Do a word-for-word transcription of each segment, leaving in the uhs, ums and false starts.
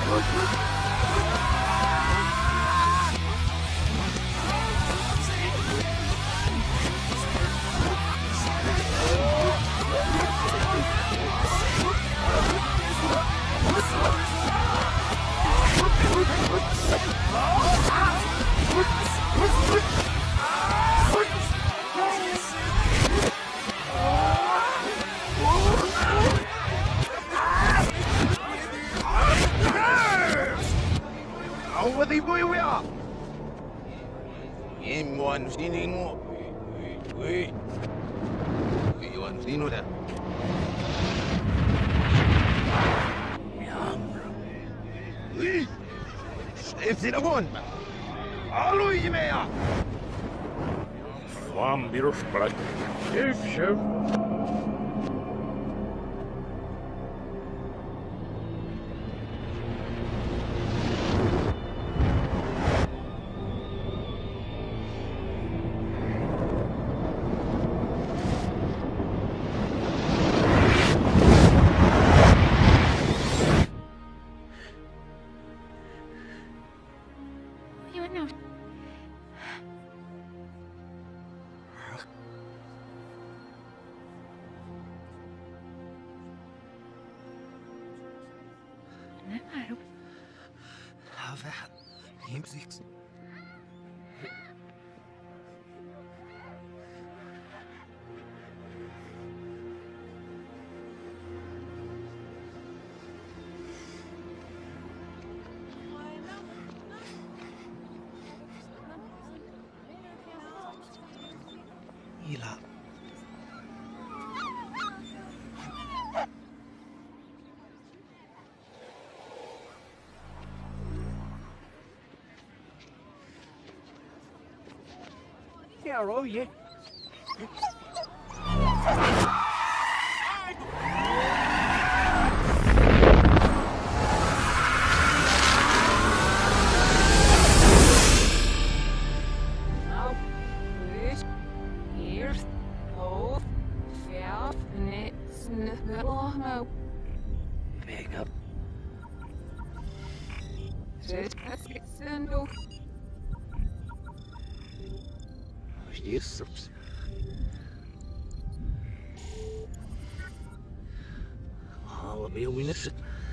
Вам берешь брать. И все. Yeah, oh yeah. Yes. I'll be a witness.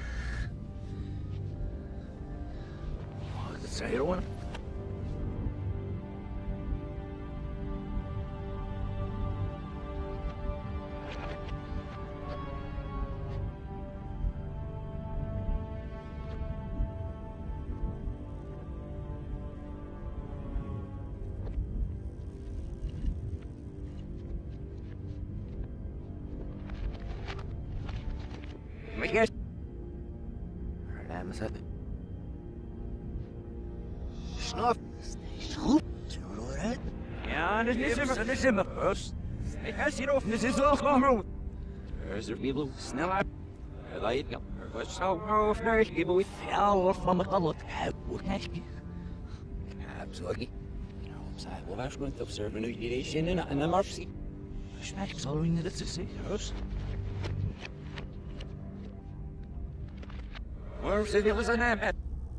What's that one? Yes. Ramsat. Snuff. Snoop. Alright. Ja, dit is hem. Dit is hem. Ik ga hierop. Dit is wel gewoon. Er is er people sneller. Er lijkt ja. Er was zo hoog naar je boeit. Ja, of van mijn kant. Heb ik. Heb sorry. Zij wil waarschijnlijk observen nu die zin in en dan maar zien. Smaak zal in het zeggen. Waar zit je zijn naam?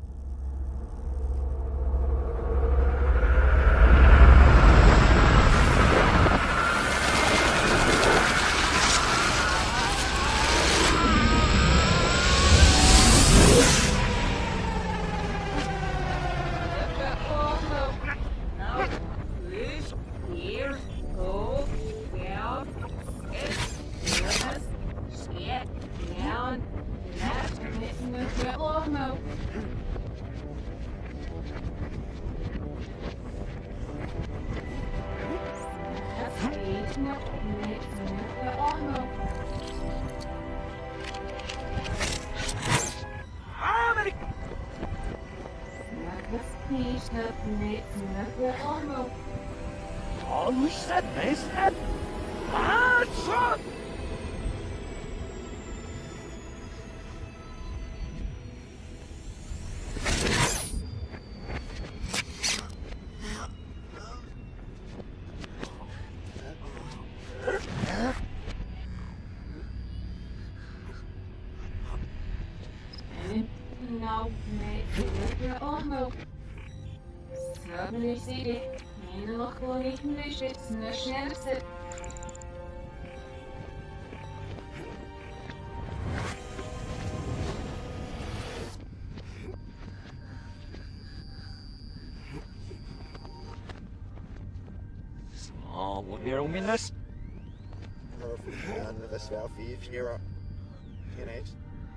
Oh, is that nice? Ah, shot! Nou, nee, lekker omhoog. Snabbelis idee. En nog gewoon niet meer zitten, naar sneller zitten. Oh, wat weer om in das? En dat is wel vijf jaar. Geen eens.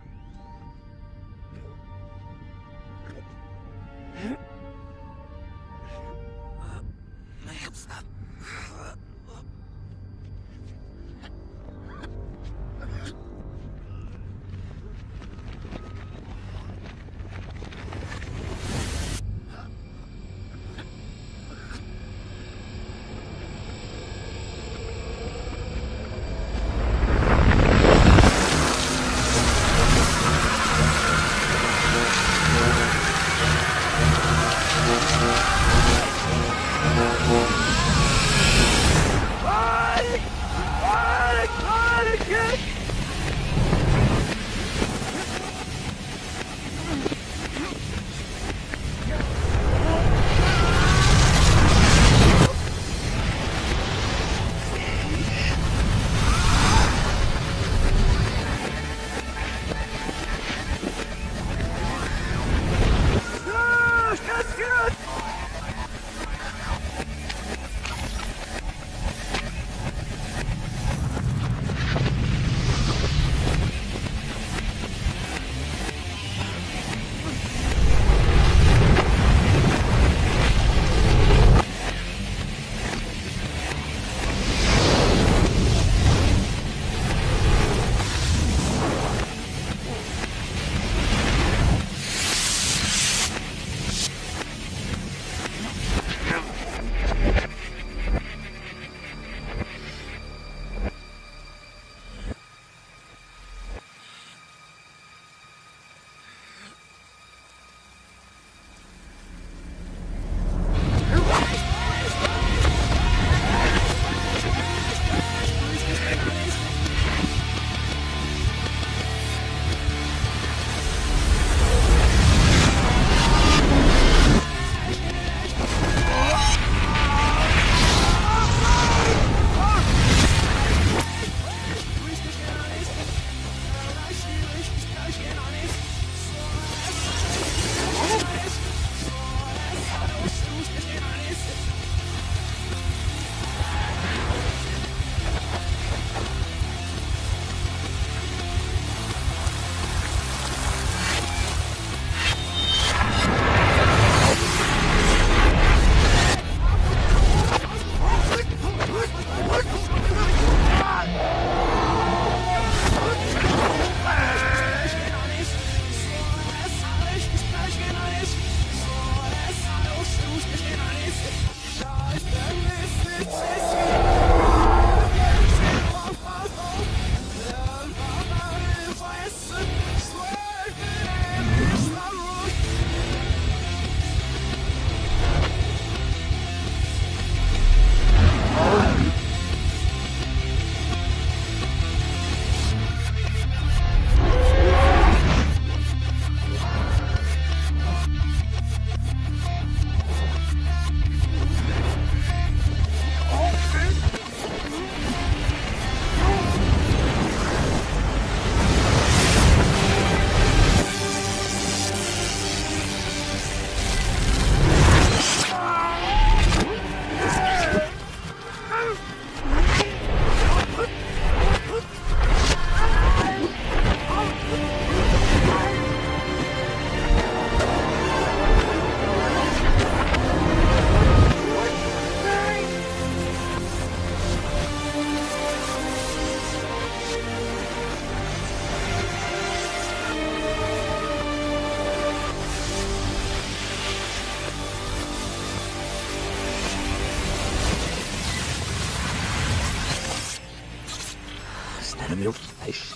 meu peixe.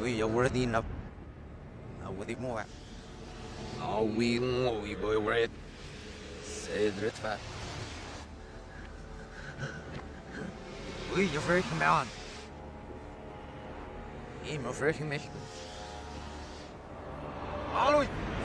We are worthy enough. Now with it more. Oh, we know we boy red. Say the fat. We are freaking man. I'm a freaking me. Always.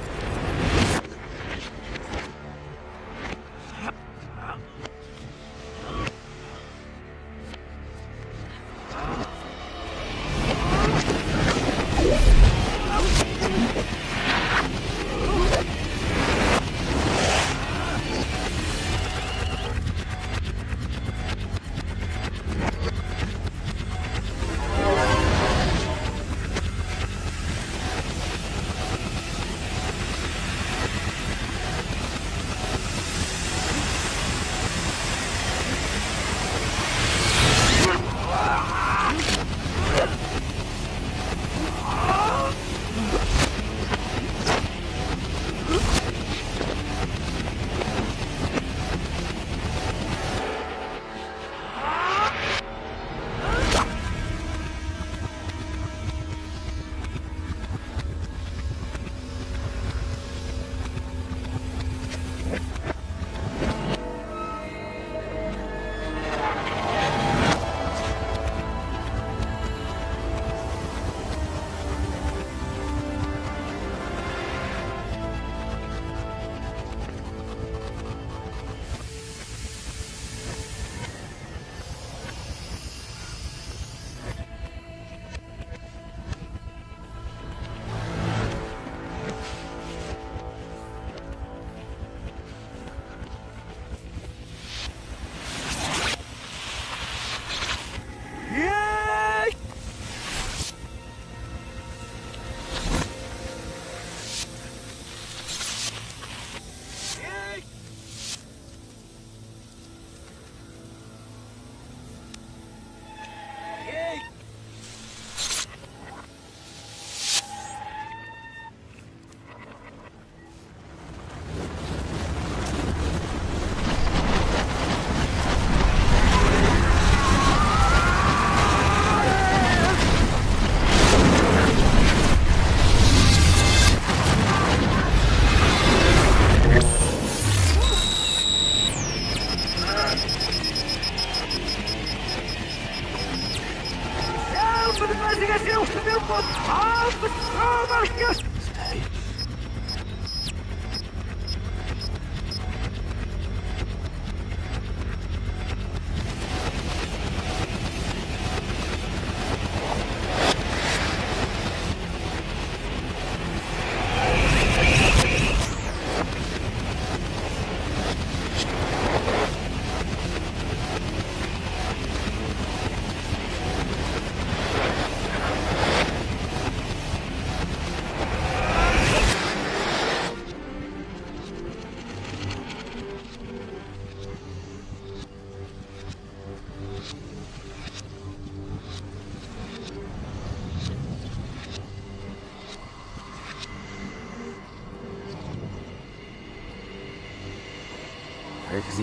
Crazy.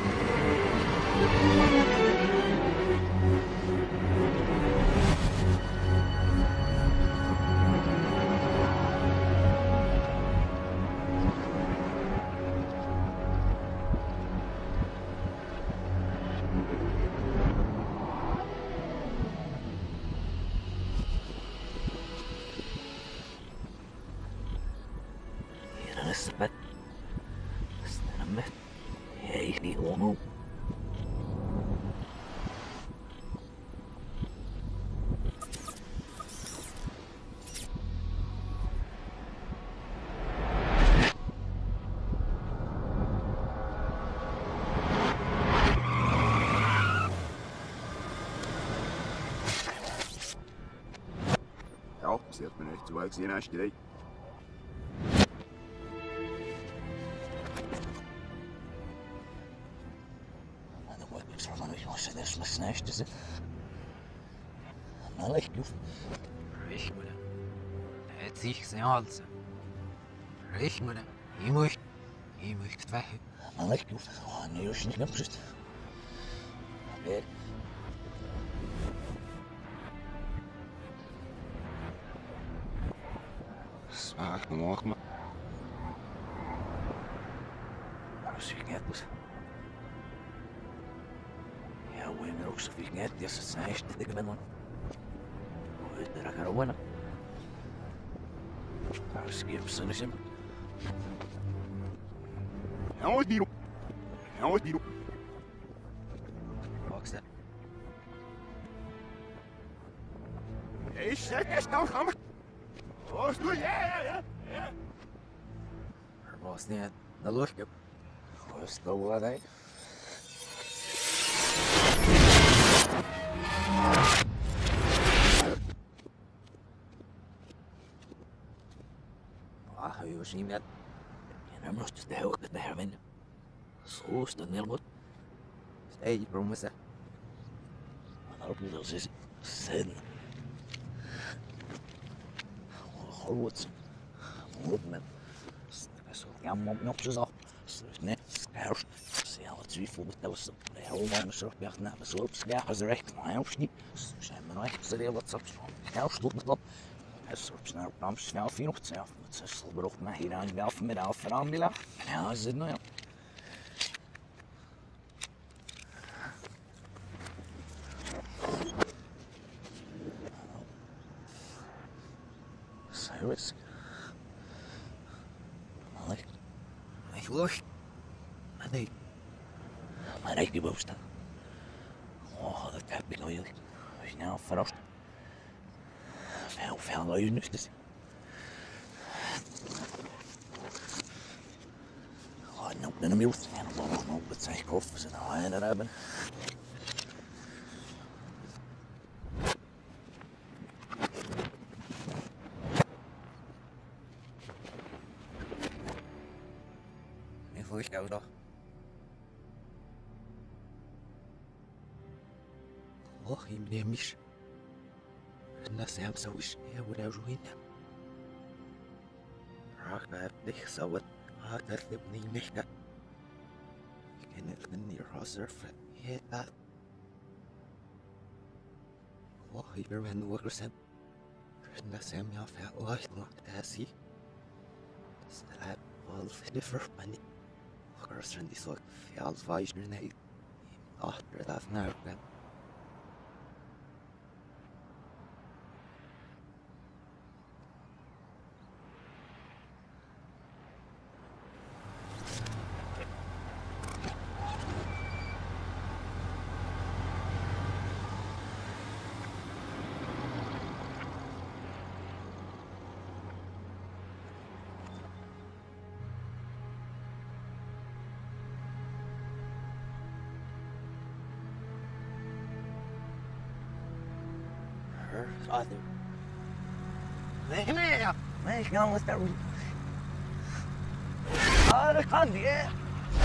Elizabeth. Elizabeth. Hey, die homo. Ja, das hat mir nicht zu weit gesehen, hast du die? This was nice, is it? I like you. Recht mit dem. Hat sich gesehen also. Recht mit dem. Ich möchte. Ich möchte weg. I like you. Oh, nee, ich nicht abschützt. Aber. Sag nog maar. Als ik net was. Ja, hoe je er ook zo veel net is, het zijn echt dat ik ben dan. Hoe je er gaan winnen. Als ik hem zin is hem. Ja, wat die. Ja, wat die. Wat is dat? Ik zeg eens nou gaan we. Wat doe je? Ja, ja, ja. Er was niet de lucht op. Hoe is dat wat hij? Ah, je was niet net. En moest je de hele tijd herwinnen. Zo is dat niet goed. Stay, promise. Maar ook niet als is zin. Goed. Goed, man. Zo, ja, man, nog zo. Nee, scherp. Zie je het voor de telsen. De hele warme zorg bij naar de sloop. Ja, is recht. Maar hij niet. Zijn we nog ze heel wat soort van. Ja, stopt met dat. Hij soort naar op snel vier nog zelf. Met zijn slobberop maar hier aan de met af van aanbila. Ja, is het nou ja. Cyrus. Malik. Ik lucht. Maar nee. Maar ik die boven oh, dat heb ik nog heel. Als je nou verrast. Veel, veel luien dus. Oh, nou, dan een mild. En dan nog nog wat zijn koffers ze nou aan er hebben. Ik voel je nou nog. Och, je meneer Mies. الناس هم سويش ولا جوينا راك بديك سوت هاك تبني مشكا كان الغني راسر فهيتا والله برمن ورسم الناس هم يعفى وايد مقتاسي تستلعب والف دفر مني وكرس رندي صوت في الفايش نرناي أحضر ذات نارك Father. Nee, nee, nee, ik ga met dat. Ah, dat kan niet, hè?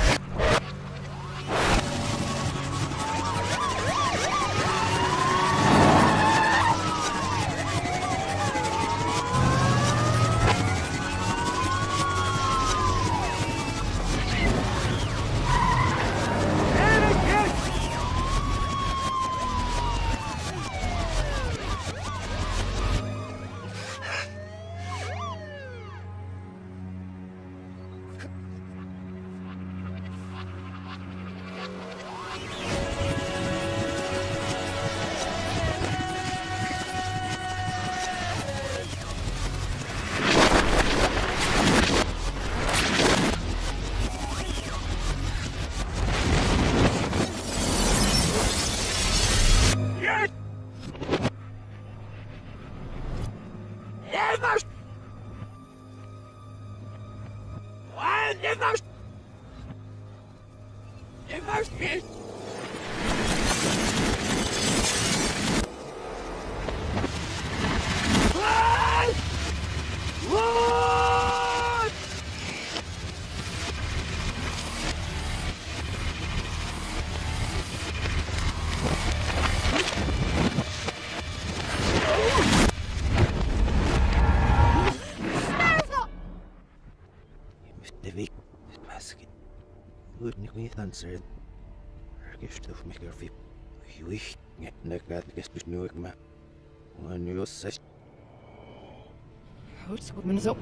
Answered. Gift of me girl. You wish get neck that gets to know it, man. When you say, Hoots with Minnesota.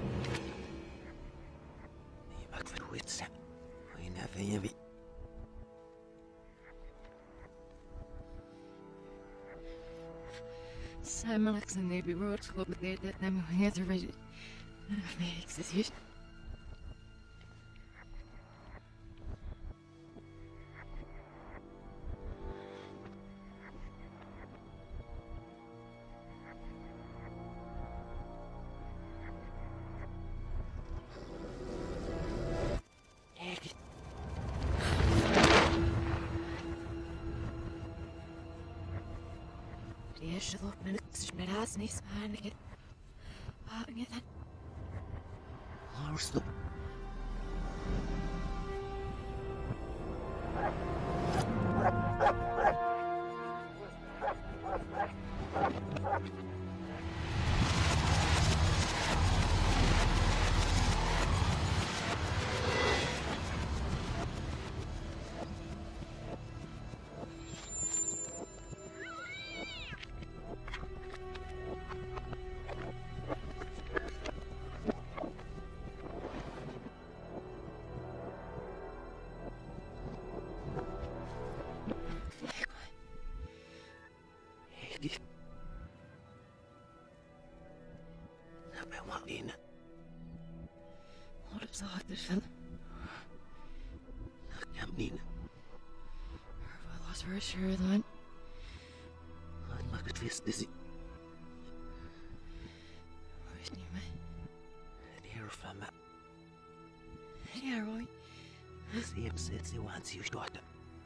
You back for the wits. I never heavy. Simon and Navy Roads will be there that I'm here to read it. Makes this use. ليش ضوء من تشمل هاسني سمعني كده ها نيتان هارسلو Marlene. What is all this? Marlene. I was very sure then. I'm not going to face dizzy. Where's Nima? Here from it. Yeah, Roy. See him says he wants you to start.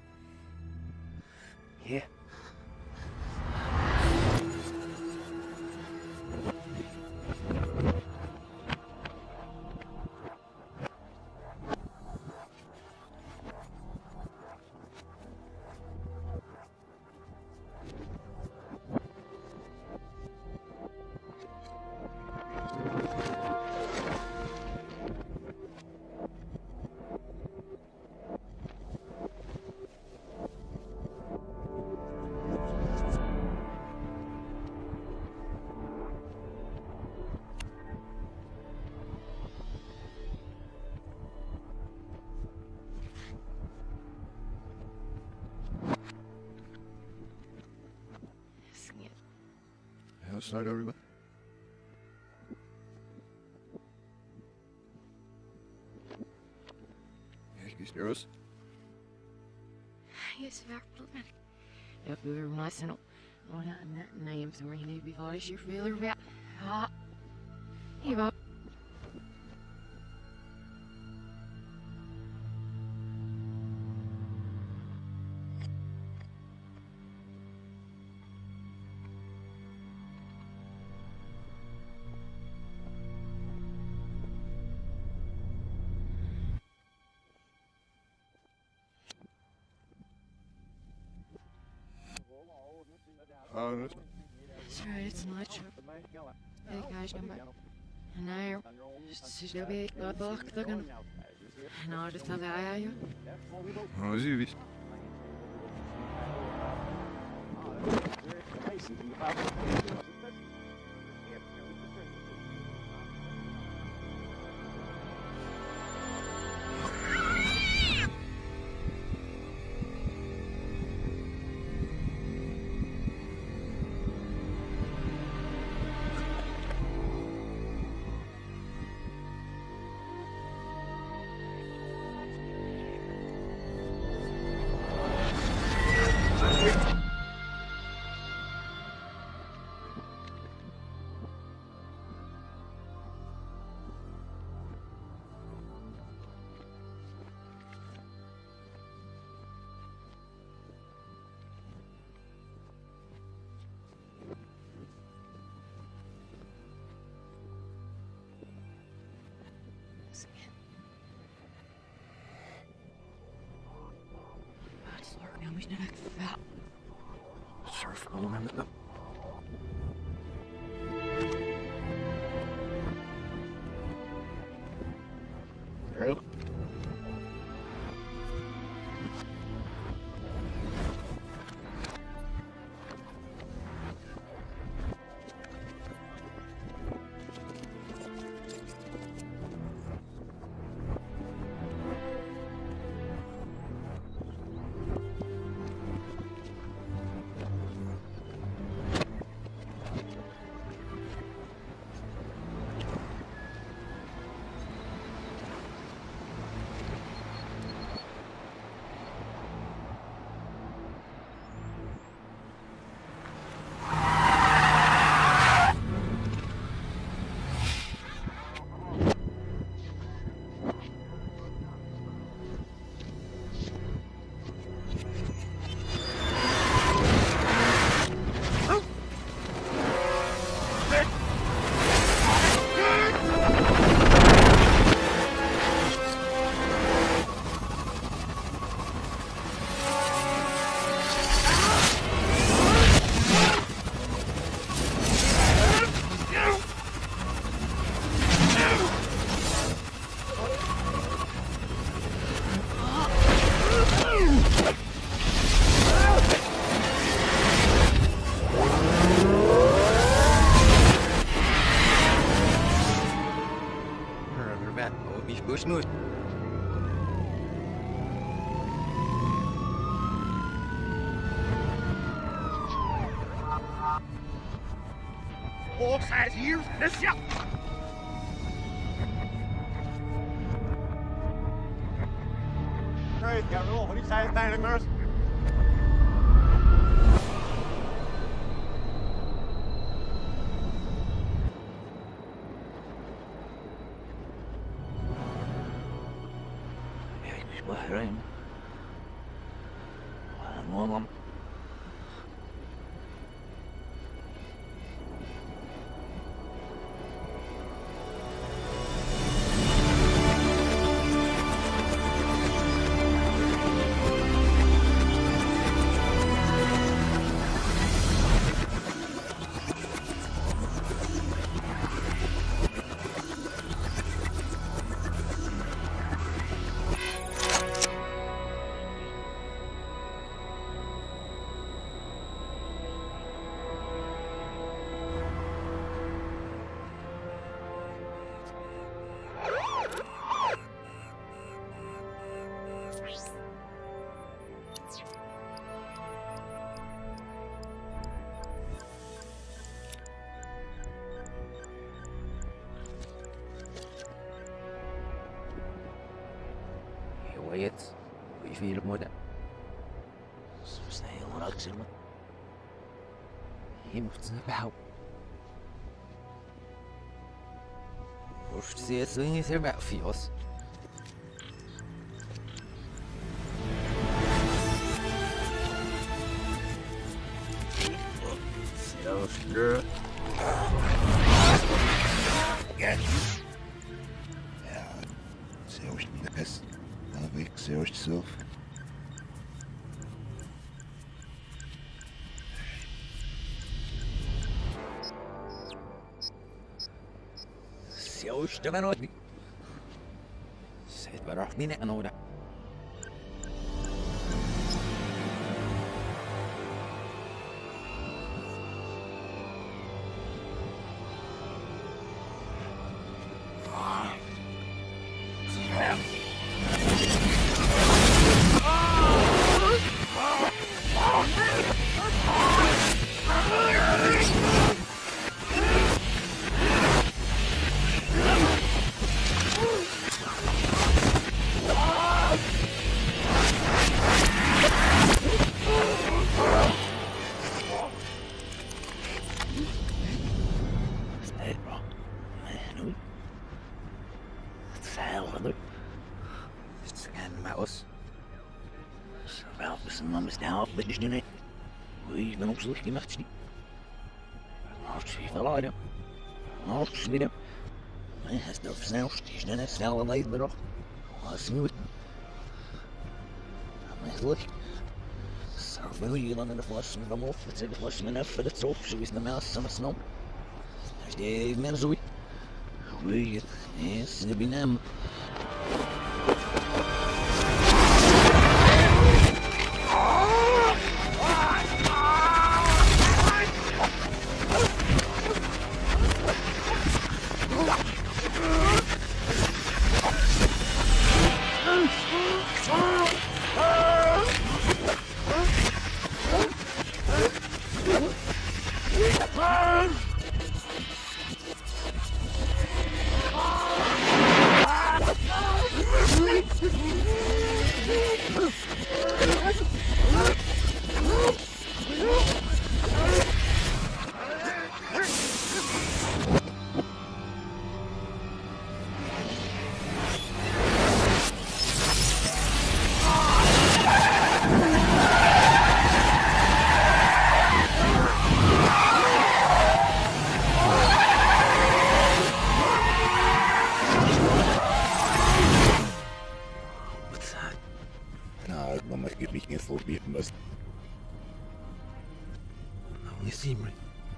Yeah. Outside everybody. Excuse me, Rose. Yes, verkligen. Jag behöver massa nog. Och den name som rinner before you feel it. Ja. Ja. Honest. That's right, it's not true. Hey guys, come back. And I just to be a block looking. And I'll just tell the eye you. Oh, is he? مش نلعب فيها. صرف أول ما نبدأ. حلو. وشنو Horse has you, this ya. Hey, got roll. What do you say, Stanley Nurse? بحرين والله هوايات ويفيد المدى مستحيل وراك سلمة هي مفتنبحة وش تسيسوني سربع في أص Sjoster. Ja. Ja, zelfs niks. Dan heb ik zelfs zelf. Sjoster van ooit. سعيد بروح مين أنا ولا بدشني ويش بنوصل كي ما ختشني ما عرفتش كيف طلعنا ما عرفتش بينا ما هستوف سنة وشتيش أنا سنة والله يضرب واسميوت ما يخلوش صعب ويلا أنا فلاش من رموف بتصير فلاش من أفل تروف شو يسمى ما السما سنوم اشتي من زوي ويل يس نبي نام Simre.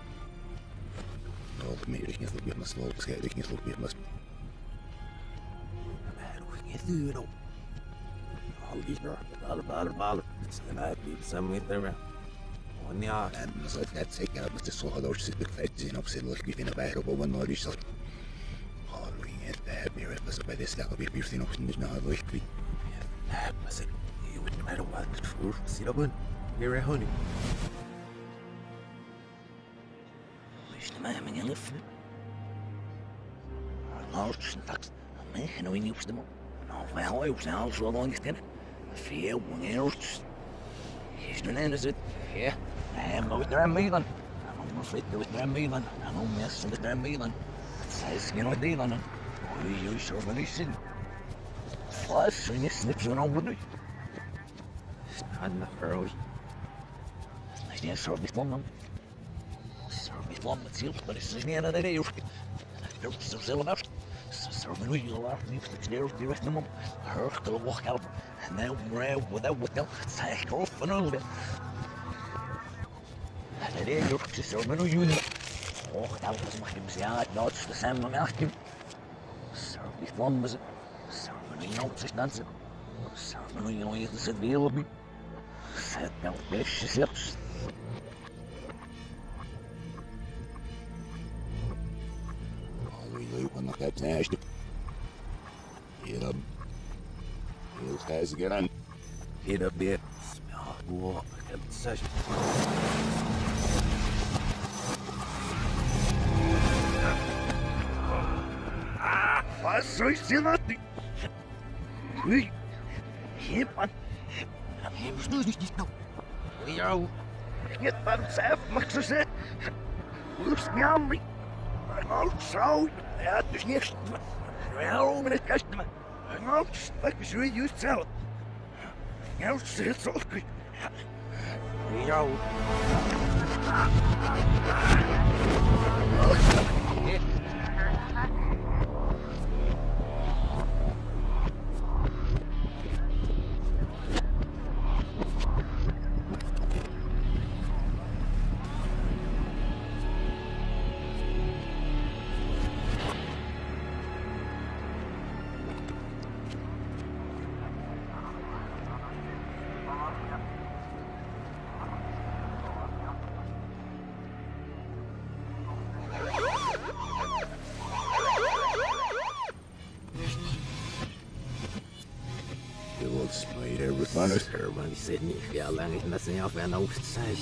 Ook meer ik niet op mijn sloot, schijt ik niet op mijn mas. Maar hoe ging het nu nou? Al die er, bal bal bal. Het is een uit die samen er. Oh ja, En dan zal ik net zeggen dat het zo gaat als het bekijkt zijn op zijn licht in een bijro op een nooit is dat. Hallo, Het meer was bij de stad weer weer zien of niet naar de weg. Ja, maar ze, je moet maar wat voor zie dat doen. Weer honey. Wees de mij mijn lief. Nou, straks, mij gaan we niet op de man. Nou, wij houden op zijn hals wel lang kennen. Veel wanneers. Is er een is het? Ja, hij moet er aan meegaan. En dan fit doet er aan meegaan. En dan mes met er aan meegaan. Zij is geen idee van hem. Oei, oei, zo van die zin. Vlas, en je snipt zo'n over nu. Staat nog early. Hij is niet zo met man. Zo met man met ziel, maar is niet aan de idee. Dat is er zelf af. Zo van hoe je laat niet te kneren die recht hem op. Hurk de wacht helpen. En nou, maar without without. Zij echt groot van over. En de idee is zo van hoe je. Och, nou, dat mag je me zeggen, dat is de samen met hem. Zo, die vlammen ze. Zo, van hoe je op zich dansen. Zo, van hoe je nog eerst zit weer op me. Zet nou best zelfs. We lopen nog uit naast. Hier dan. Heel grijs gedaan. Hier op weer. Ja, wow, ik heb het zes. Wat zou je zien dat? Oei. Hier, man. Hier was nu niet nou. Jou. Je bent zelf, mag ik zo zeggen. Hoe is het nou, me? Nou, zo. Ja, het is niks. Wel, met het kastje, man. Nou, dat is hoe je het zelf. Nou, het is zo goed. Jou. Spider with runners. Everybody said niet veel lang is met zijn af en oost zes.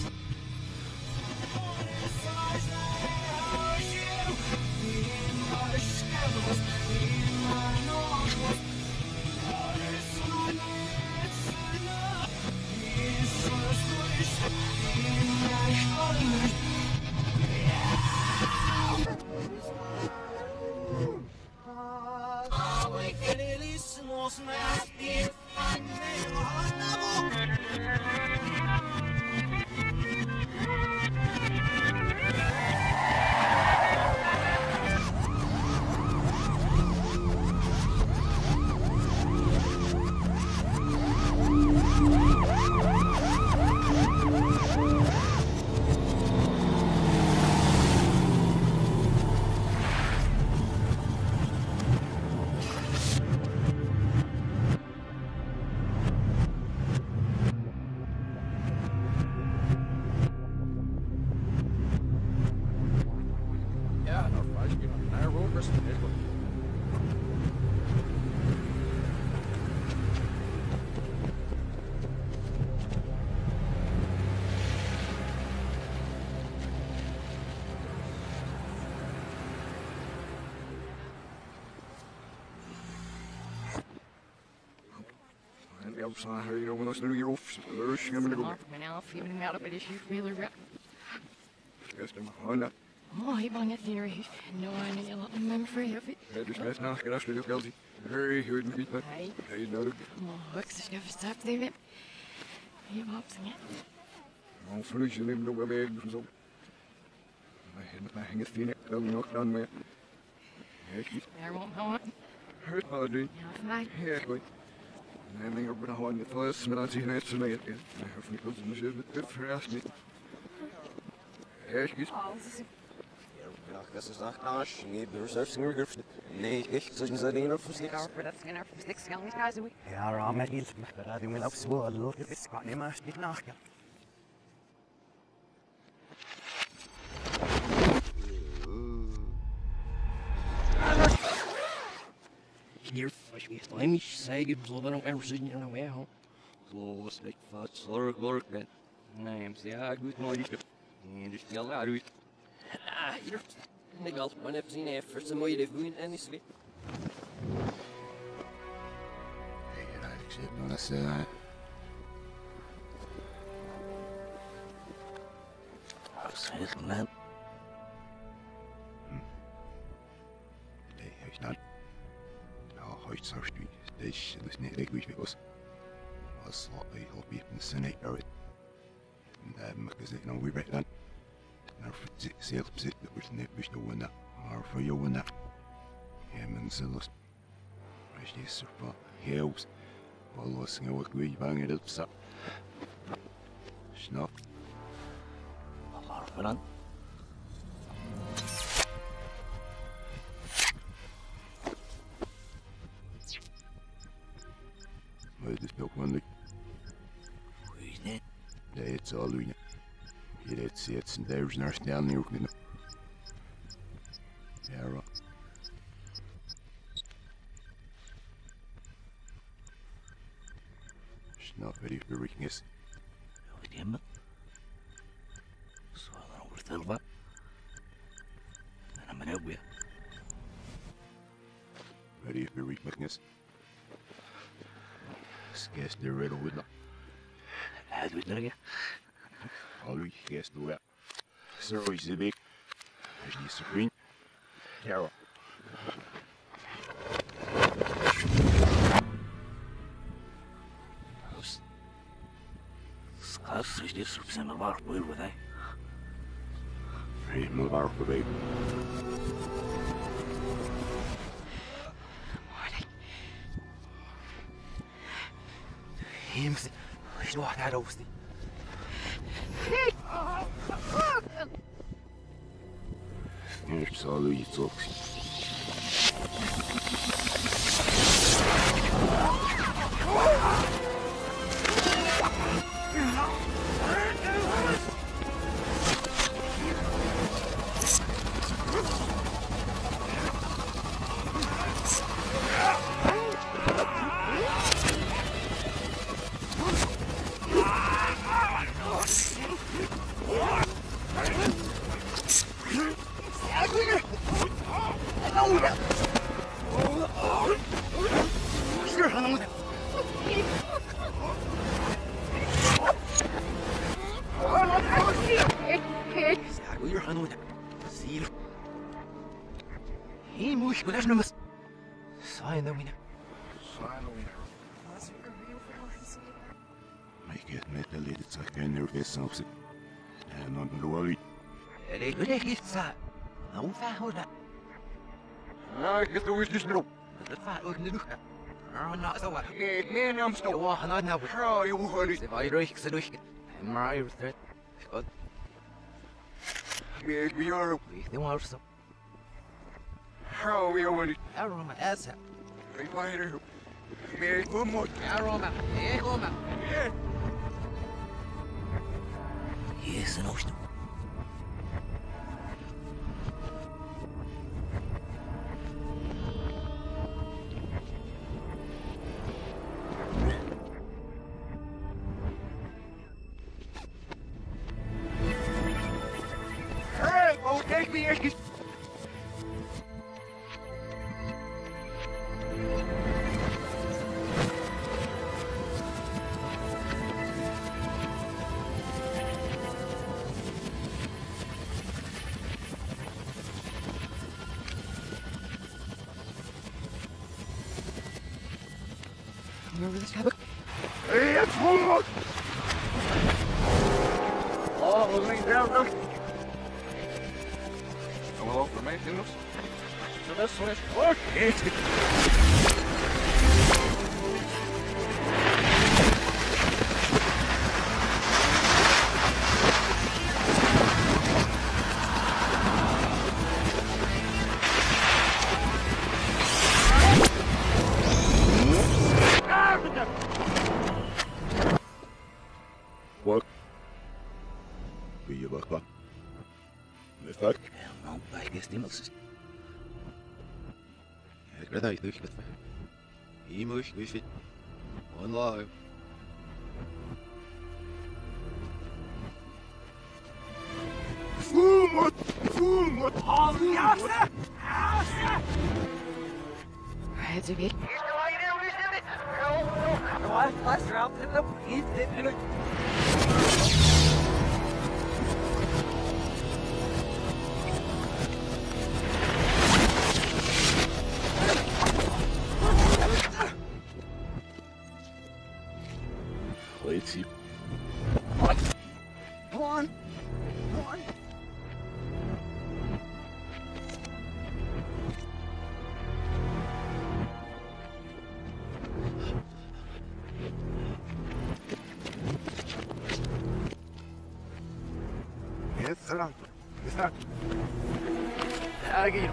Elsa, hur gör man oss nu i Rofs? Usch, jag vill gå. Men jag får ju med på det tjuvspelare. Ska jag stämma hålla? Åh, jag bangat ner i no one in a member for you. Det är smärt när jag ska du Elsie. Hej, hur är det med dig? Hej. Hej, nu. Åh, högst ska vi starta det med. Jag var upp sen. Ja, flyger ni nog av väg så. Jag hänger fint. Jag vill nog kan med. Hej, Jag won't ha. hör vad du. Ja, för mig. Hej, hej. Nej, men jag vill ha en först med att hinna så med. Jag har fått något som är det förresten inte. Hej, hej. Das ist nach Arsch, nee, du selbst nur gehört. Nee, ich soll nicht sagen, auf sich. Ja, für das Scanner für sechs Jahre nicht also. Ja, Rahmen ist mit der Radio mit aufs Wort, los, ist gar nicht mehr steht nach. Ja. hier, als je echt alleen niet zeker zal dan ook ergens zitten en dan weer hoor. Zo was ik wat zorg work ben. Nee, ja, ik moet nooit. Nee, dus ja, daar doe Ah, hier. Ik had maar net zien even zo mooi de voeten en is weer. Ja, ik zit nog eens. Uh... Zeg man. Nee, hij is niet. Nou, hij is zo stuur. Dus dat is niet leuk wie was. Was wat hij al bij de Senate uit. En daar mag ik zeggen, nou weer bij dan. Nou, voor zelf zitten, dat was niet best doen dat. Maar voor jou dat. Ja, men zelfs. Als je zo van heel. Wel was nou ook weer bang dat het zat. Snap. Waarvoor dan? Maar het is ook wel leuk. Goed niet. Nee, het is al doen. Je deed het en daar is naar snel niet ook niet. Ja, right. Snap wat je bereiking is. Weet je me? Zo dan over het helpen. En dan ben ik weer. Wat je bereiking is. Skes de riddle with no. Hij doet het nog. Al je skes doe dat. Zo is het big. Is die zo vriend? Ja. Schaas is dit soort zijn maar waar boer wat hij. Helemaal waar voor mij. يمسك شنو واحد على وسطي Ik zal u iets op. ويروح هنودا سيلو هي مش كلاش نمس صاين دوينا Maar ik heb met de leden zeg geen nerveus op zich. En dan de worry. ليك ليك يتسا نو فاهودا Nou, ik heb het ooit dus erop. تدفع قلت ندوخ انا سوا Ik meen hem stop. واحد نادنا بش Vrouw, je moet gewoon niet. سيفاي رويك سدوش مراي رثرت قد Ik ben jou. ويخدي وارسو Vrouw, je moet niet. اروما اسا Ik ben er. Ik ben goed mooi. اروما ايه قوما Yes, en oosten. Hé, oh, kijk wie eerst. Hé, het voelt. Oh, wat ben ik nou nog? Wel voor mij, kinders. Dat is zo. Oké. Wat? Wie je wacht wat? Met fuck? Nou, ik is niemand. Ik ben daar, ik doe het. He must wish it. One live. Fool, fool, Het is weer. Let's see. Come on, come on. Yes, sir. Yes, sir. Again.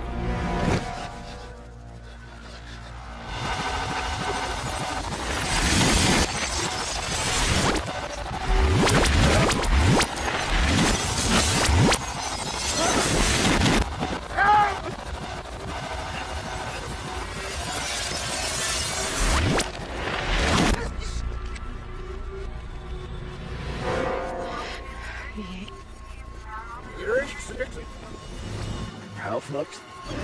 How fucked?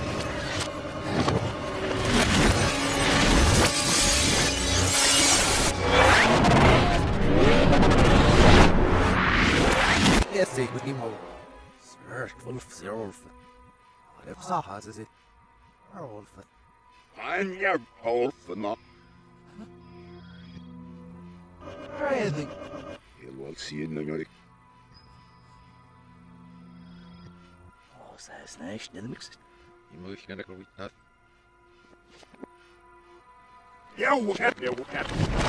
Yes, ik moet niet mogen. Zwerg, wolf, zwerf. Wat heb je had is het? Wolf. I'm your wolf, Crazy. Heel wel zien, dan jullie. Oh, zij is niet snel niks. He must get a great nut. Ja, wat heb je, wat heb je?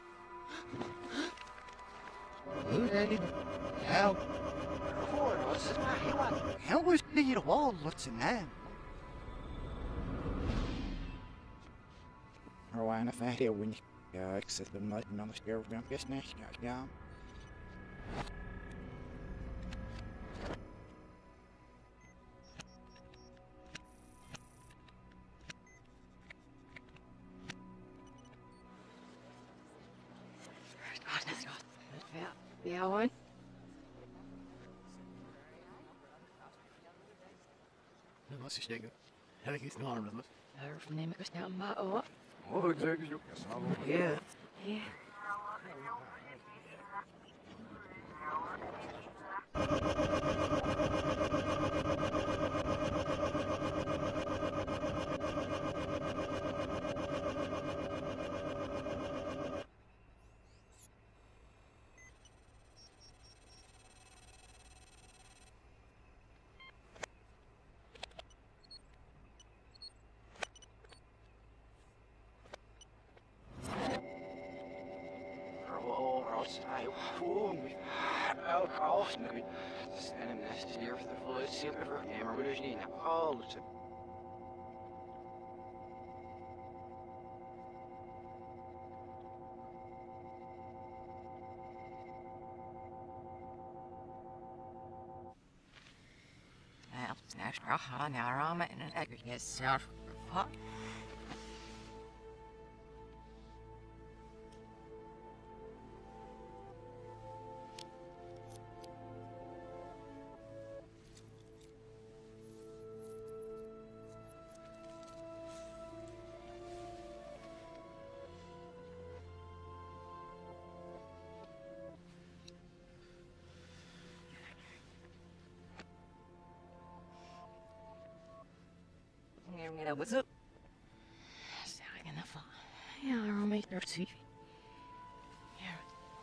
Who daddy? How? What's his name? How was the wall? What's his name? Rwana fahdi wini. Ja, ik zit hem nooit naar de scherp van pis niet. Ja, ja. Ja, hoor. Dat was je zeggen. Heb ik iets naar hem? Daarvan neem ik eens naar maar op. Oh, ik zeg het ook. Ja. Ja. En het is hier voor de volle super verkeer, maar we dus niet naar alles. Ja, snel straffen naar ramen en een ekkertje zelf. Ja, what's up? Zeg ik in geval. Ja, waarom ben je er ziek? Ja.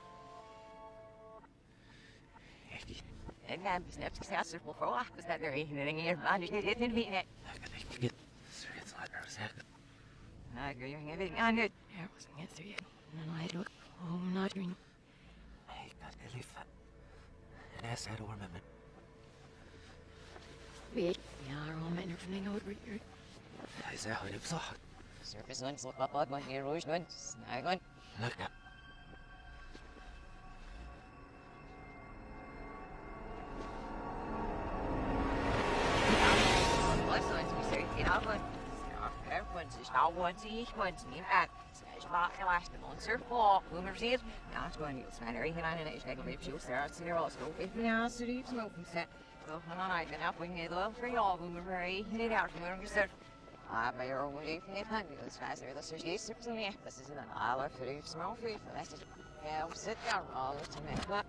En dan besnap ik zelfs er voor verwacht, dus dat er een ding hier aan is. Dit is niet meer. Ik kan echt niet. Zeg het laat maar zeggen. Nou, ik weet niet, weet ik aan het. Ja, was ik net erin. En hij doet gewoon naar doen. Ik kan het lief. En hij zei door met me. Weet ja, waarom ben je er van dingen over hier? Hij zei gewoon op zacht. Surface one, so pop out one, here, rouge one, snag one. Look up. Plus ones, we say, get out one. Stop, everyone's just all one, see each one's name at. is back in last month, sir. Oh, Boomer says, now it's going to be spend everything on it. It's like a bit show, sir. It's here also. If you now to do smoking set. So, and I can help wing it well for y'all, Boomer, very. You need out from where you said. I bear what if you can't do this faster. This is yes, to me. This is an hour for you small food. That's just, yeah, sit down all the time.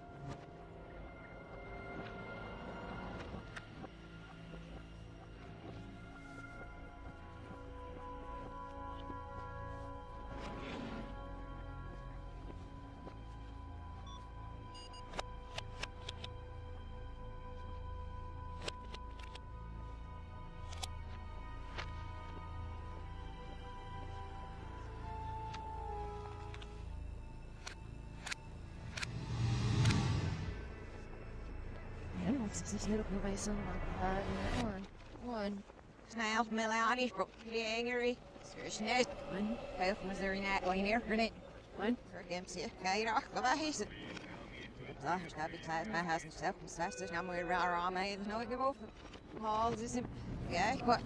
This little boy so like one, one. Snails, melodies, broke the angry. Seriously, one. Both Missouri night going here for it. One. For him, see, guide off, go by his. There's got to be tied my house and stuff. And such, there's no more around around me. There's no way to go for all this. Yeah, what?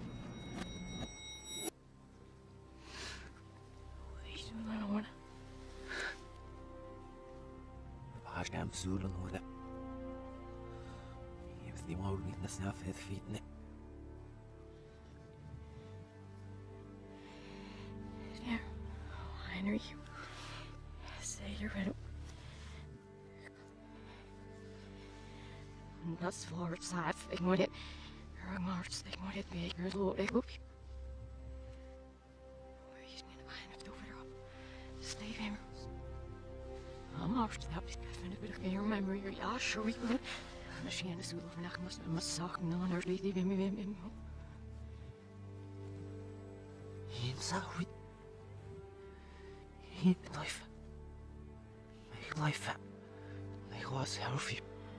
I don't want to. I'm Zulu, no, the more weakness now for his feet. There, Henry, say you're ready. That's forward side, ik moet het. Er march, ik moet het beker loop, ik hoop. Wees me de wijn heeft overop. Steve him. I'm marched that is definitely a clear memory. Yeah, sure we could. Machine is over nach muss man sagen, no, there's really bim bim bim. Him sorry. Him life. My life. My was healthy.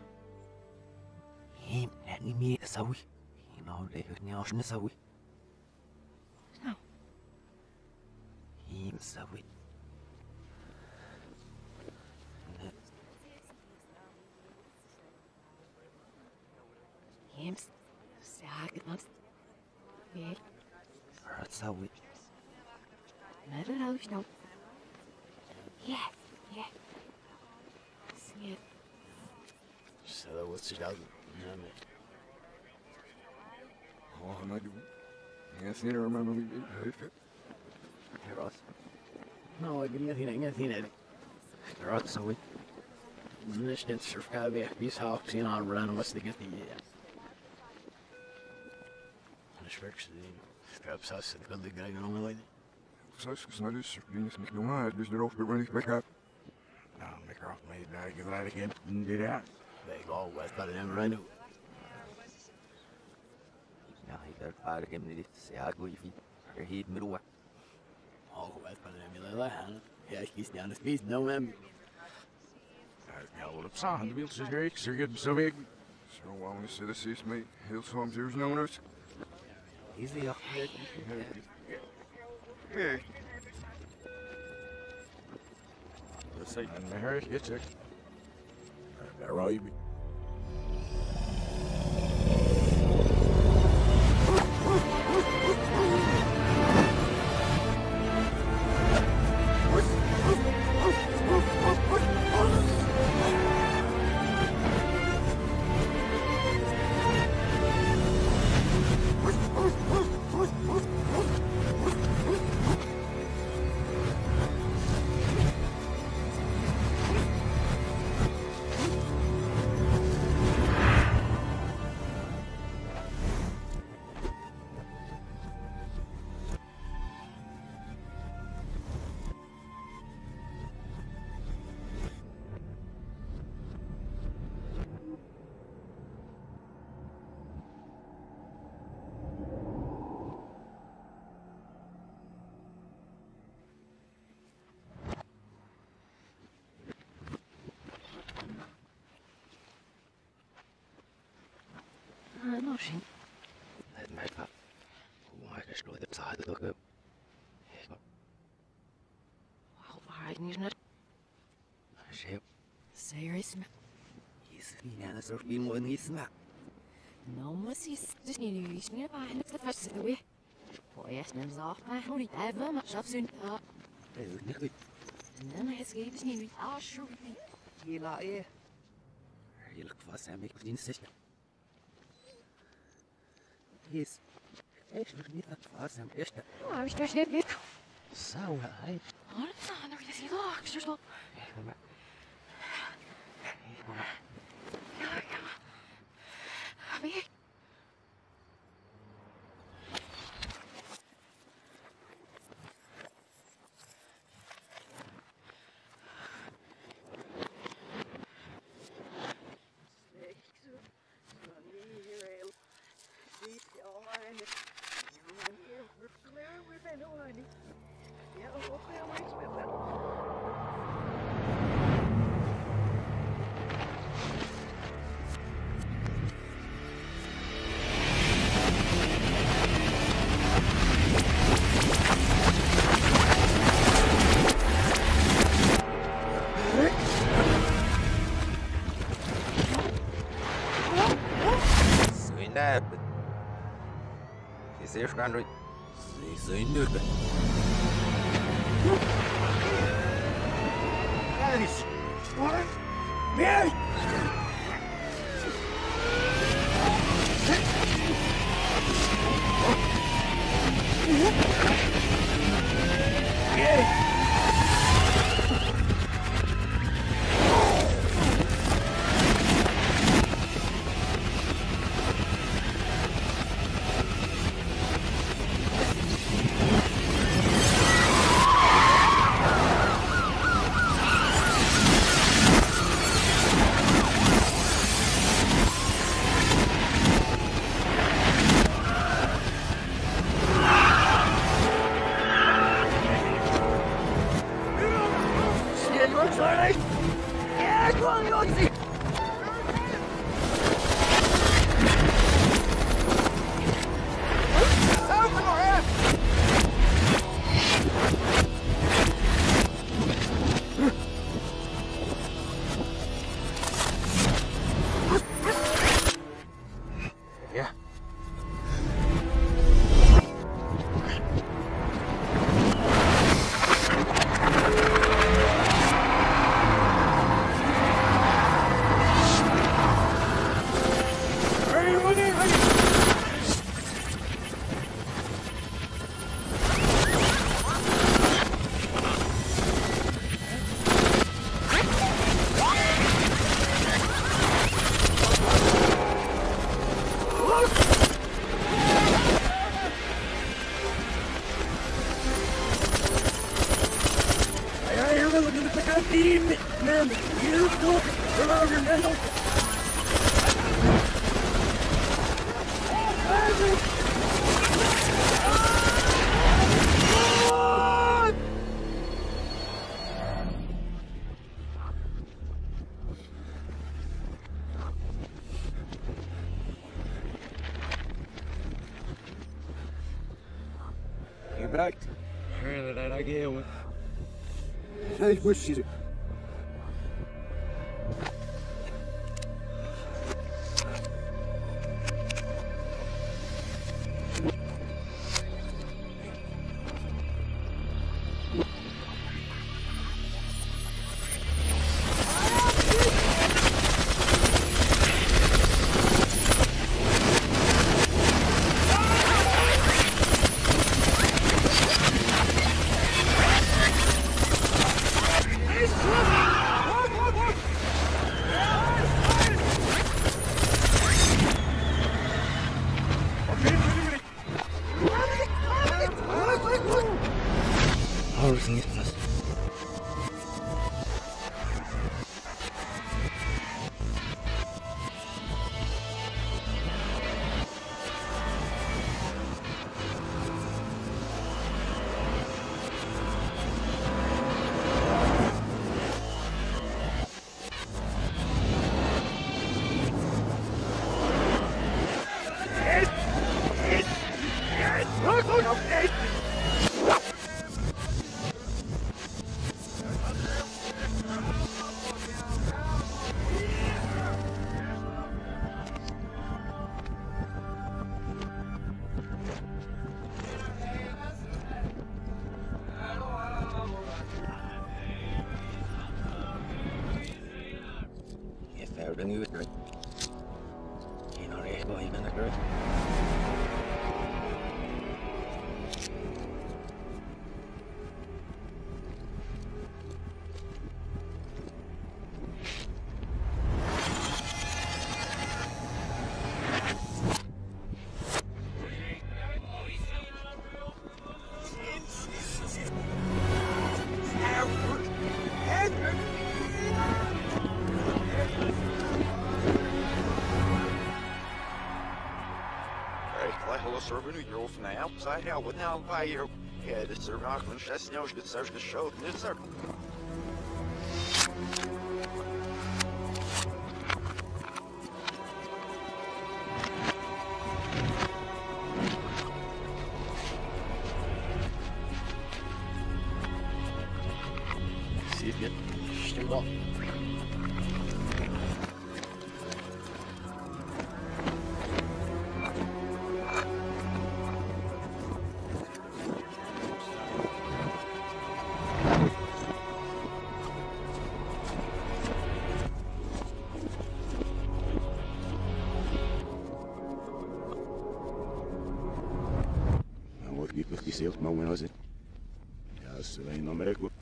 Him let me sorry. You know, they could not know sorry. No. Him sorry. James, sag het. Ja. Dat zou ik. Maar dat hou ik nou. Ja, ja. Zie je. Zo, wat is dat? Ja, nee. Oh, I do. Yes, you remember me being perfect. Hey, Ross. No, ik weet niet, ik weet niet. Ross, zo ik. Dus dit is er weer. Wie is half zien aan rennen, was de get die. Dus werk ze die. Straps has het kan de guy gaan omleiden. Zoals ik nou dus, die is niet normaal, dus erover ben ik weg heb. Nou, ik eraf mee, daar ik gelijk in. Dit ja. Wij gaan wel bij hem rennen. Ja, ik heb vaak hem niet. Ja, ik wil je er heet middel. Oh, wat bij hem willen gaan. Ja, ik kies niet aan de feest, no man. Ja, wat op zagen, de wieltjes is er, ze gaat zo weg. Zo, waarom is dit is mee? Heel soms hier is no notes. Easy, ja. Hey. Let's see, and my hair gets it. There, right. Misschien. Het meid wat. Hoe maak je nooit op zaad te lukken? Waarom waar niet net? Schep. Serious me. Is niet aan het soort iemand niet na. Nou, maar is dus niet nu is meer bij het te vast zitten we. Voor eerst neem ze af maar hoe niet even maar zelfs een. أنا escapes niet. Ah, sure. Hela är... Hela kvass är mycket din syster. His... ايش نخلي kvass är mycket. Ah, vi ska se det. ساوى هاي. Ja, det är när vi ser lag, förstår du? Ja, ja. Vi... Swindab. Is er staan uit? Ze zijn nu. Alice! What? Mary! You're back. Hur det där går. Hey, where's she? Everything is missing. Serben ut nu. Innan det är bara i denna gröt. Servant, you're from the outside out with now by your head. It's a rock and chest, no, it's a show. It's a see it. Still up. Seelt maar when was it? Ja, ze zijn nog meer goed.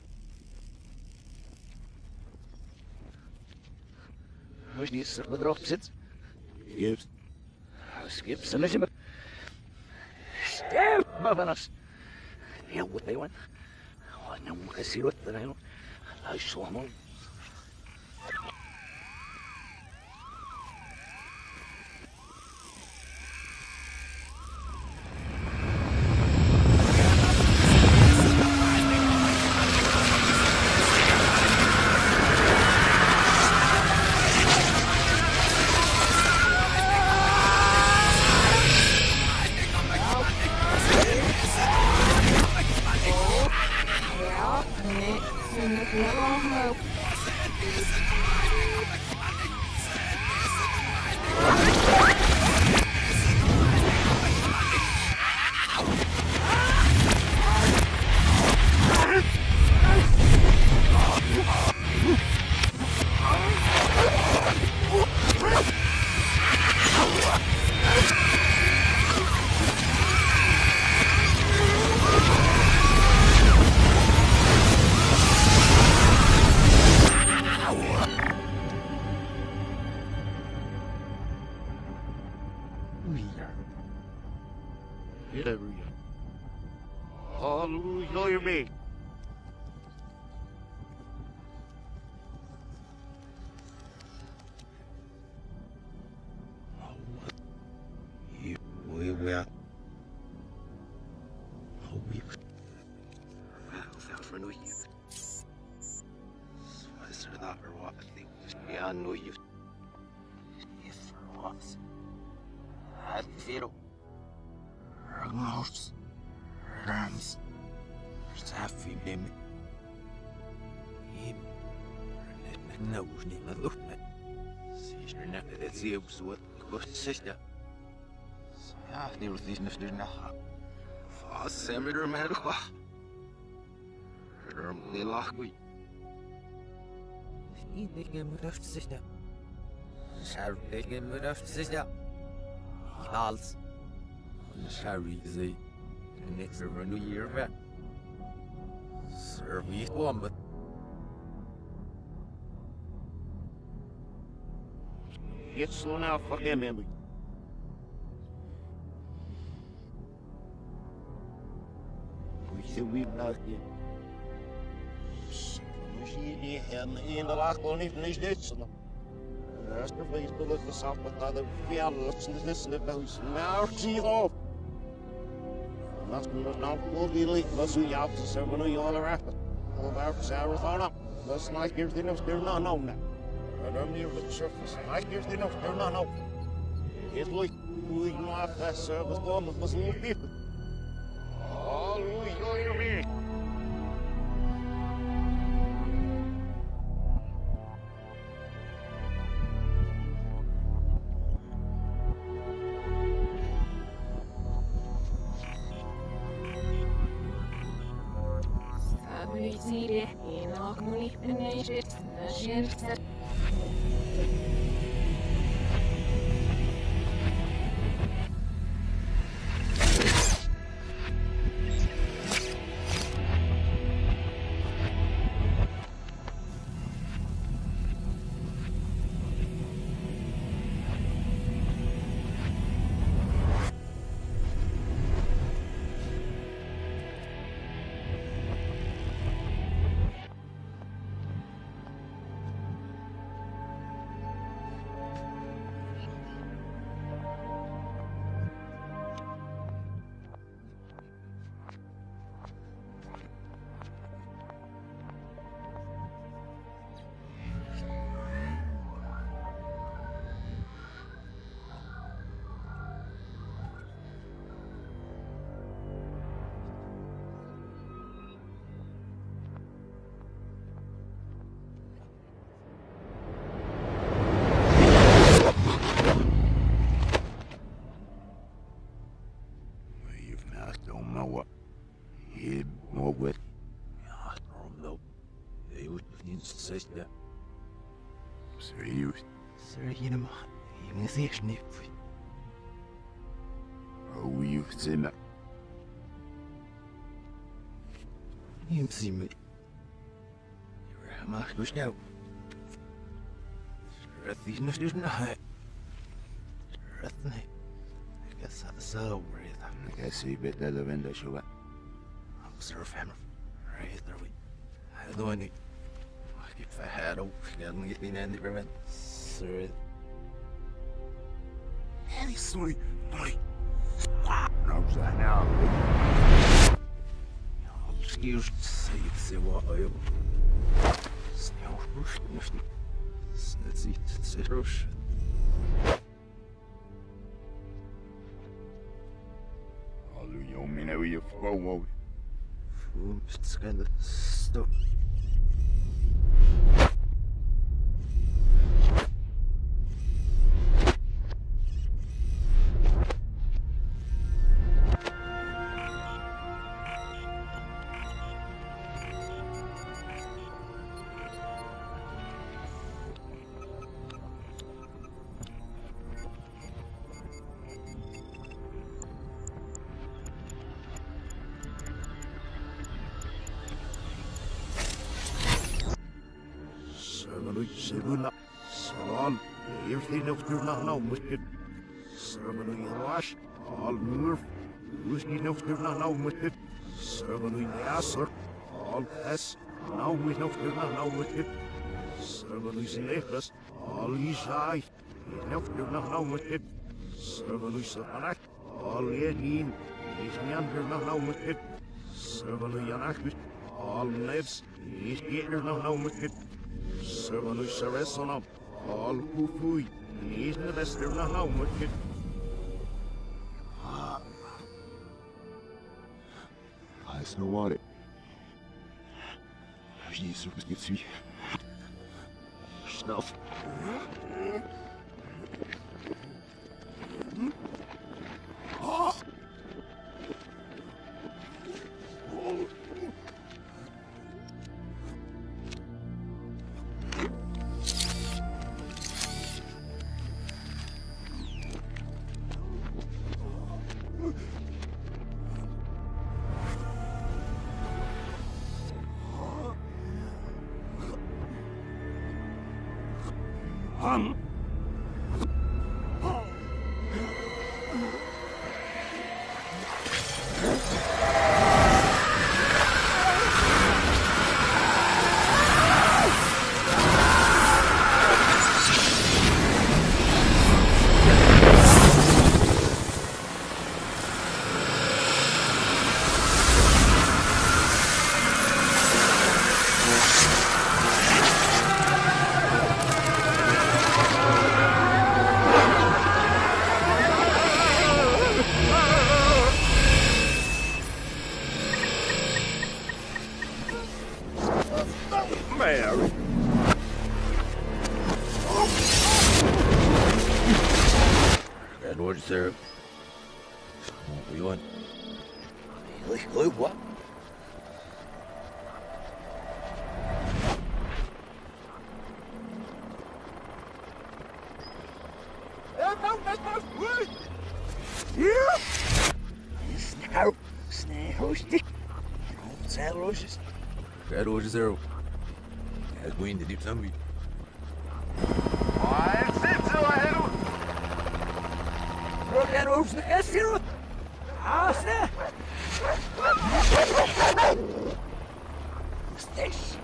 Hoe is die erop zit? Gips. Skip, ze is maar. Stem, maar van ons. Ja, wat hij want. Wat nou moet ik zien wat er nou? Hij zal maar. Hallelujah, me. You we will. Oh, we for no use. Was there that or what? I think yeah, no use. If for what? Had zero. Ragnaros. Rams. Safi bim. Him. No, niet met lucht met. Zie je net dat zie je op zo kost sister. Ja, die wordt niet meer naar. Fast semmer met de kwa. Rum die lach goed. Niet tegen me rust sister. Schar tegen me rust sister. Hals. Schari zei. Niks er een jaar weg. Serve me one, but Get slow now, fuck him, Emily. We said we've not yet. Misschien en in de laag gewoon niet niet dit zo. Naast de vlees wil ik de sap met dat de fialles is this the house. Nou zie op. Naast me nou wil die lik was u jou te zeggen nu al raak. Al daar zou er op. Dat is like you're thinking of no no no. And I'm near the surface. Like you're thinking of no no. It's like we not that service going with little people. Hallelujah, me. Stabiliseren, in algemeen beneden, de Sista. Seriöst. Sergina ma. Ingen ses nippi. Hou je zin. يمسي مي ما خلوش ناو رثيش نفسيش نهاي رثني قصة تصور ريضا كاسي بدل لبندا شو أصرف حمر ريضا روي هذوني كيف فهارو لأنه يتبين عندي برمد سرد هذه سوري طري نوزع نعم Excuse سيد سواء سنوش نفني سنزيت تسيروش قالوا يومنا ويفقوا فوم بتسكن ستوب Siruna, Salon, everything of your now wicked. Sermon Yash, all Murph, Whiskey of your now wicked. Sermon Yasser, all S, now we know you're now wicked. Sermon Lepus, all Ishai, enough you're now wicked. Sermon Sapanak, all Yedin, he's meander now wicked. Sermon Yanakis, all Neds, he's getting now wicked. Servanu Saresonam, all who fui, he's the best of the how wicked. Ah, I know what it. Jesus was good to me. Snuff. Ah. Um. Mary. Edward, sir. What are you on? English glue, what? Snow, snow stick. Sail roses. Red Ocean Zero. As Queen the Deep Zombie. Look at those niggas. Ah, snap. What's this?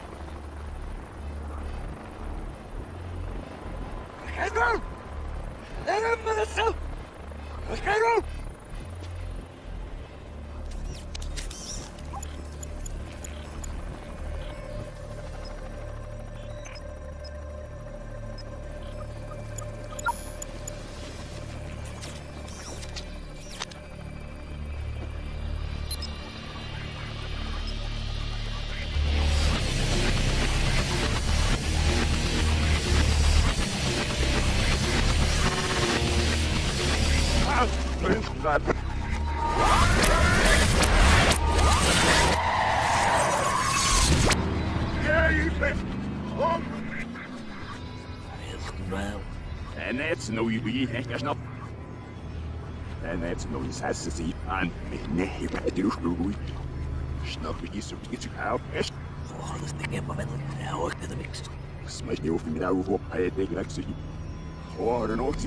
Let's go. Let him myself. Let's go. God. Yeah, you think? that's no you heck snap. And that's no has to see and me ne do screw. Snap you so get you out. Oh, this thing in my middle. Now look at the mix. Smash you off me now what I take next to you. Oh, I don't know.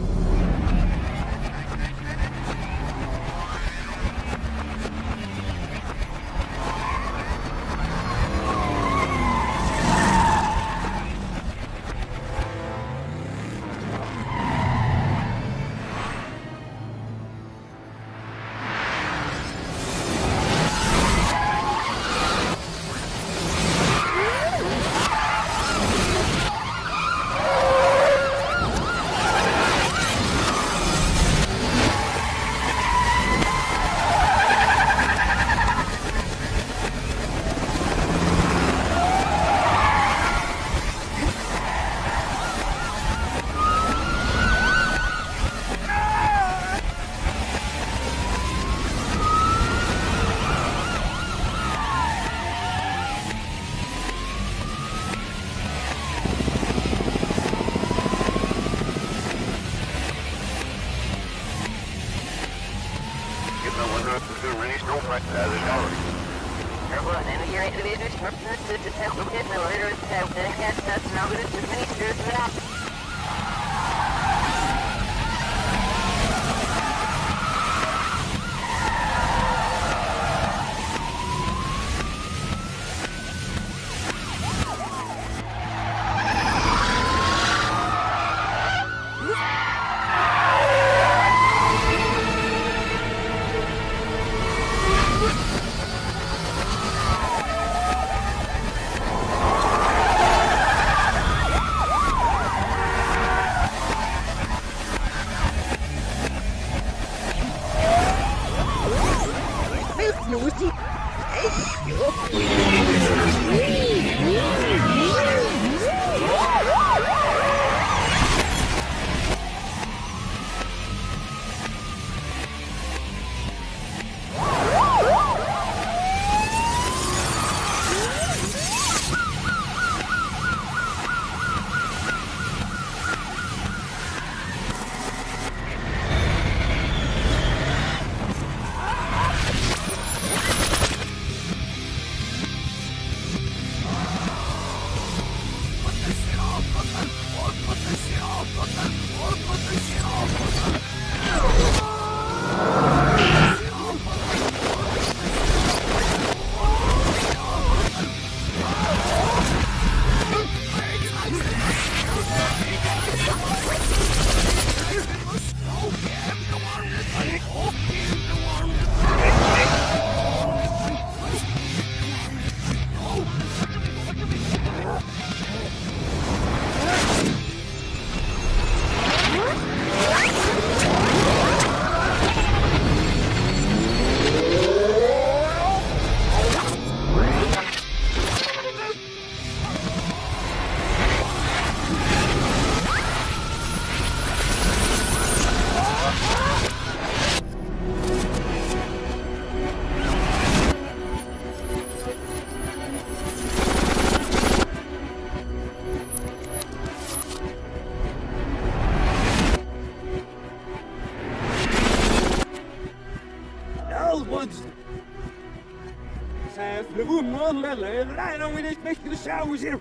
I don't really expect the showers here.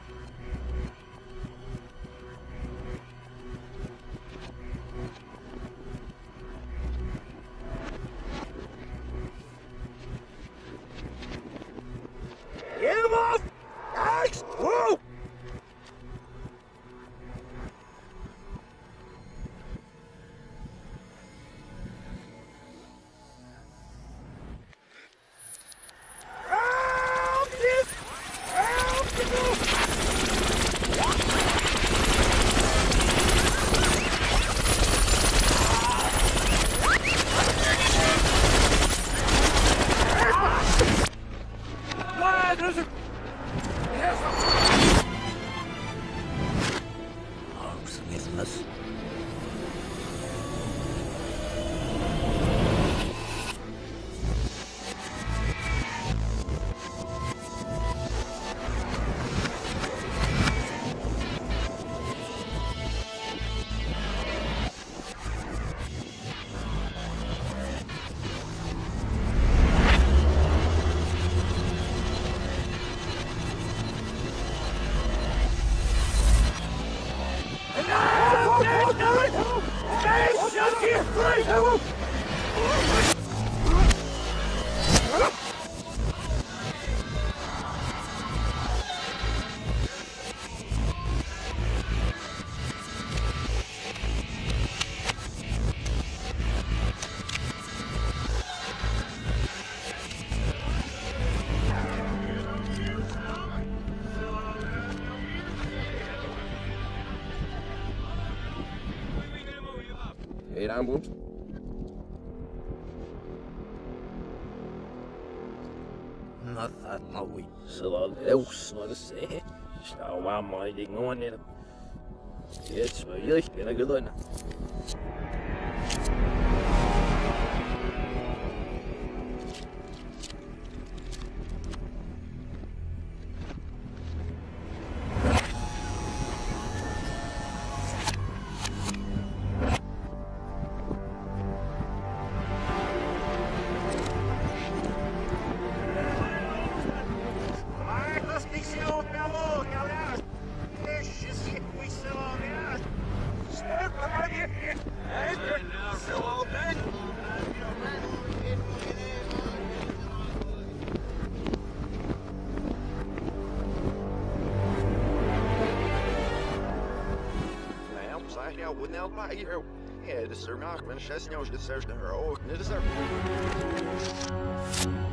Get him off! Axe! Whoa! Help! Help! Hey, I'm good. Not no we så lös när det säger. Stå var mig dig någon där. Det är ju inte något gudna. Ja, de ser nog, men zes nieuws, dit is er ook. Dit is er.